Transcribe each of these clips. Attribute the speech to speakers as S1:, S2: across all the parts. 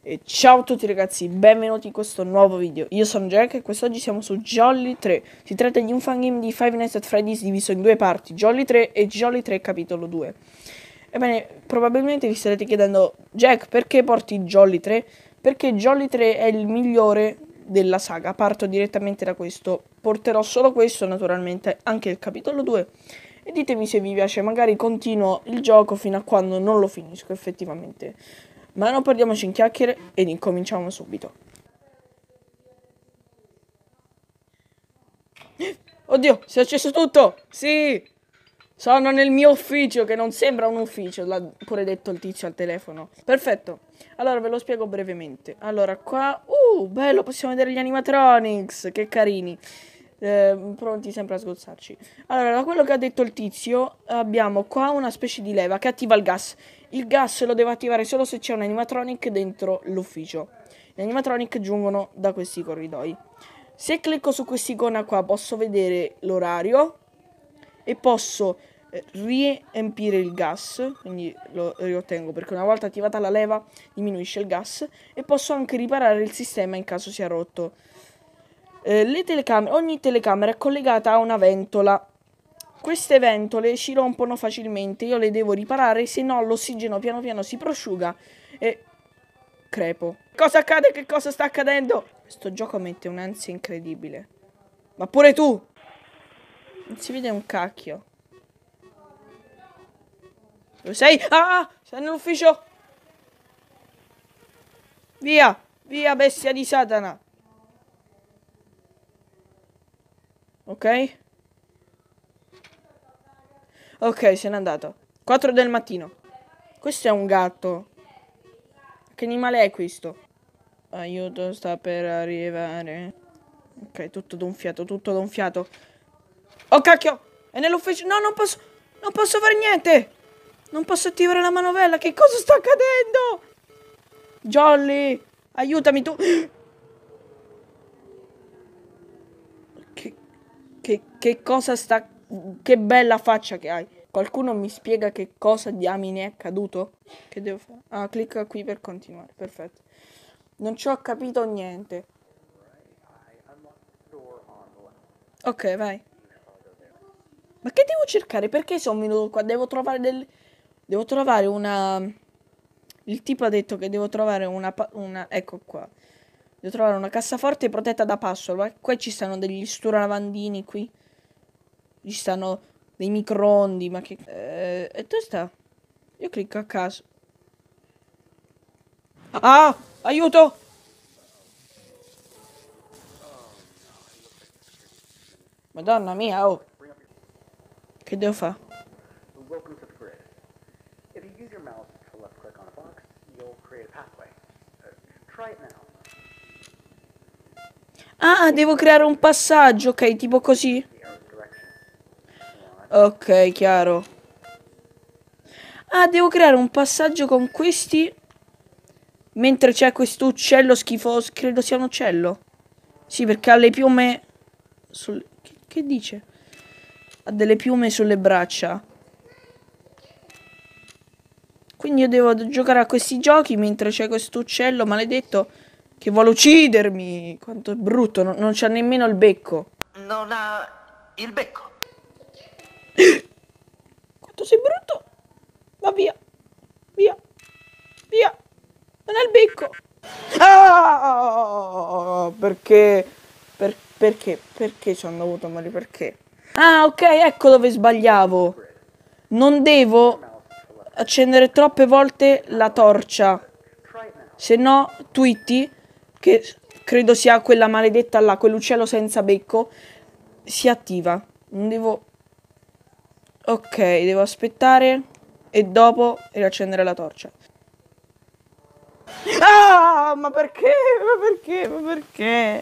S1: E ciao a tutti ragazzi, benvenuti in questo nuovo video. Io sono Jack e quest'oggi siamo su Jolly 3. Si tratta di un fangame di Five Nights at Freddy's diviso in due parti, Jolly 3 e Jolly 3 capitolo 2. Ebbene, probabilmente vi starete chiedendo: Jack, perché porti Jolly 3? Perché Jolly 3 è il migliore della saga. Parto direttamente da questo. Porterò solo questo, naturalmente, anche il capitolo 2. E ditemi se vi piace, magari continuo il gioco fino a quando non lo finisco effettivamente. Ma non perdiamoci in chiacchiere ed incominciamo subito. Oddio, si è acceso tutto! Sì! Sono nel mio ufficio, che non sembra un ufficio, l'ha pure detto il tizio al telefono. Perfetto. Allora, ve lo spiego brevemente. Allora, qua... bello, possiamo vedere gli animatronics, che carini. Pronti sempre a sgozzarci. Allora, da quello che ha detto il tizio, abbiamo qua una specie di leva che attiva il gas. Il gas lo devo attivare solo se c'è un animatronic dentro l'ufficio. Gli animatronic giungono da questi corridoi. Se clicco su quest'icona qua posso vedere l'orario e posso riempire il gas, quindi lo riottengo perché una volta attivata la leva diminuisce il gas, e posso anche riparare il sistema in caso sia rotto. Le telecamere, ogni telecamera è collegata a una ventola. Queste ventole si rompono facilmente, io le devo riparare, se no l'ossigeno piano piano si prosciuga e crepo. Cosa accade? Che cosa sta accadendo? Questo gioco mette un'ansia incredibile. Ma pure tu! Non si vede un cacchio. Dove sei? Ah! Sei nell'ufficio! Via! Via, bestia di Satana! Ok? Ok, se n'è andato. 4 del mattino. Questo è un gatto. Che animale è questo? Aiuto, sta per arrivare. Ok, tutto d'un fiato, tutto d'un fiato. Oh cacchio! È nell'ufficio. No, non posso. Non posso fare niente. Non posso attivare la manovella. Che cosa sta accadendo? Jolly, aiutami tu. Che cosa sta... Che bella faccia che hai. Qualcuno mi spiega che cosa diamine è accaduto? Che devo fare? Ah, clicca qui per continuare. Perfetto. Non ci ho capito niente. Ok, vai. Ma che devo cercare? Perché sono venuto qua? Devo trovare del... Devo trovare una... Il tipo ha detto che devo trovare una... Ecco qua. Devo trovare una cassaforte protetta da password. Ma qua ci stanno degli sturavandini qui. Ci stanno dei microondi. Ma che... e dove sta? Io clicco a caso. Ah! Aiuto! Madonna mia, oh. Che devo fare? Ah, devo creare un passaggio, ok, tipo così. Ok, chiaro. Ah, devo creare un passaggio con questi. Mentre c'è questo uccello schifoso. Credo sia un uccello. Sì, perché ha le piume che dice? Ha delle piume sulle braccia. Quindi io devo giocare a questi giochi mentre c'è questo uccello maledetto che vuole uccidermi. Quanto è brutto, non c'ha nemmeno il becco.
S2: Non ha il becco.
S1: Quanto sei brutto. Va via. Via. Via. Non ha il becco. Ah! Perché? Perché ci hanno dovuto morire? Perché? Ah, ok, ecco dove sbagliavo. Non devo accendere troppe volte la torcia. Se no, Tweety, che credo sia quella maledetta là, quell'uccello senza becco, si attiva. Non devo... Ok, devo aspettare e dopo riaccendere la torcia. Ah, ma perché? Ma perché? Ma perché?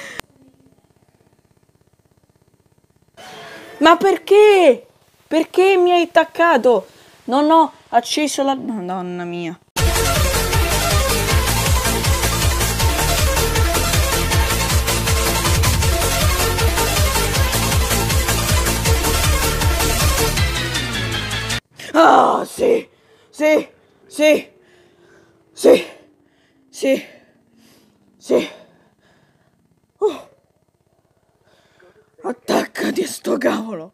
S1: Ma perché? Perché mi hai attaccato? Non ho acceso la... Madonna mia. Ah, sì, sì, sì, sì, Sì. Sì. Attaccati a sto cavolo.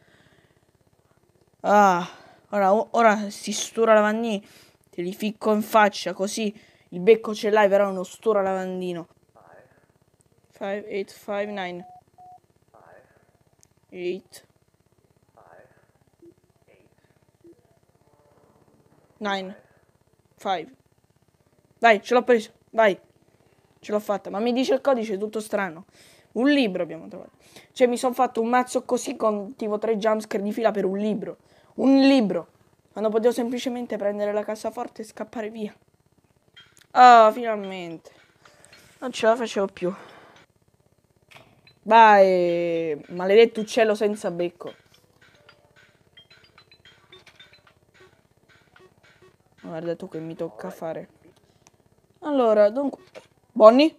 S1: Ah, ora si stura lavandini. Te li ficco in faccia, così il becco ce l'hai, però uno stura lavandino. 5, 8, 5, 9. 8. 9. 5. Dai, ce l'ho preso. Vai. Ce l'ho fatta. Ma mi dice il codice, tutto strano. Un libro abbiamo trovato. Cioè, mi sono fatto un mazzo così con tipo 3 jumpscare di fila per un libro. Un libro. Quando potevo semplicemente prendere la cassaforte e scappare via. Ah, finalmente. Non ce la facevo più. Vai, maledetto uccello senza becco. Guarda tu che mi tocca fare. Allora, dunque... Bonnie?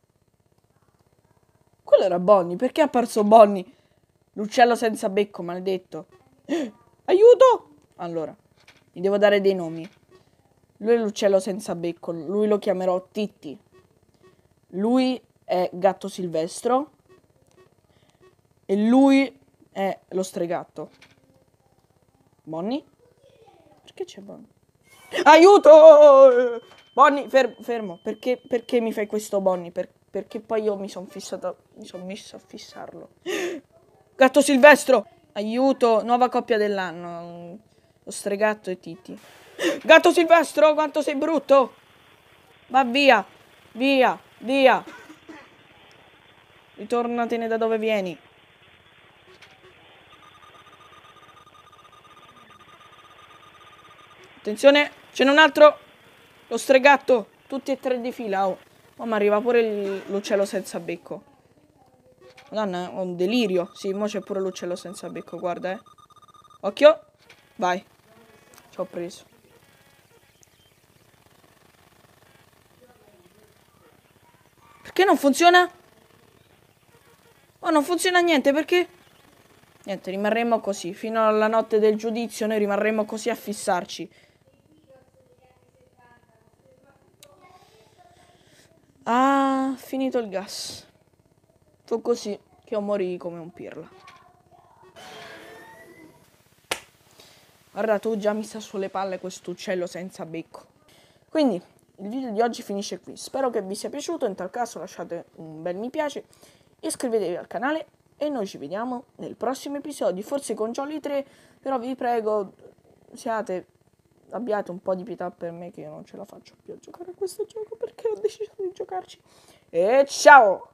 S1: Quello era Bonnie. Perché è apparso Bonnie? L'uccello senza becco, maledetto. Aiuto! Allora, gli devo dare dei nomi. Lui è l'uccello senza becco. Lui lo chiamerò Titti. Lui è Gatto Silvestro. E lui è lo stregatto. Bonnie? Perché c'è Bonnie? Aiuto! Bonnie, fermo. Perché mi fai questo, Bonnie? Perché poi io mi sono messo a fissarlo. Gatto Silvestro! Aiuto, nuova coppia dell'anno. Lo stregatto e Titti. Gatto Silvestro, quanto sei brutto! Va via, via, via. Ritornatene da dove vieni. Attenzione, ce n'è un altro. Lo stregatto. Tutti e 3 di fila. Oh, ma arriva pure l'uccello senza becco. Madonna, ho un delirio. Sì, mo c'è pure l'uccello senza becco, guarda, Occhio. Vai. Ci ho preso. Perché non funziona? Oh, non funziona niente, perché? Niente, rimarremo così. Fino alla notte del giudizio noi rimarremo così a fissarci. Ah, finito il gas. Fu così che io morì come un pirla. Guarda, tu già mi sta sulle palle questo uccello senza becco. Quindi, il video di oggi finisce qui. Spero che vi sia piaciuto. In tal caso lasciate un bel mi piace, iscrivetevi al canale e noi ci vediamo nel prossimo episodio. Forse con Jolly 3, però vi prego, abbiate un po' di pietà per me che io non ce la faccio più a giocare a questo gioco perché ho deciso di giocarci. E ciao!